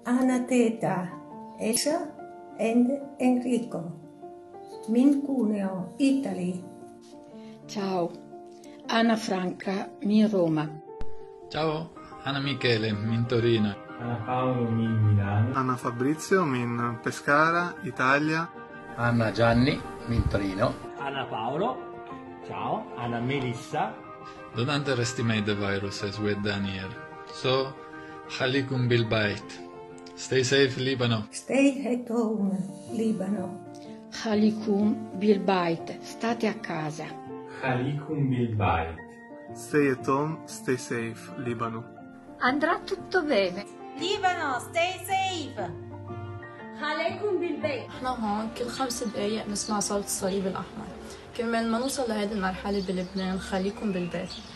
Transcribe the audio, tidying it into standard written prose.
Anna Teta, Elsa and Enrico. Min Cuneo, Italy. Ciao, Anna Franca, min Roma. Ciao, Anna Michele, min Torino. Anna Paolo, min Milano. Anna Fabrizio, min Pescara, Italia. Anna Gianni, min Torino. Anna Paolo, ciao. Anna Melissa. Don't underestimate the virus as we're done here. So, Halikum Bilbait. Stay safe, Libano. Stay at home, Libano. Halikum Bilbait, state a casa. Halikum Bilbait. Stay at home, stay safe, Libano. Andrà tutto bene. Libano, stay safe. عليكم بالبيت. احنا هون كل 5 دقايق نسمع صوت الصليب الأحمر. كرمال ما نوصل لهذه المرحلة بلبنان خليكم بالبيت.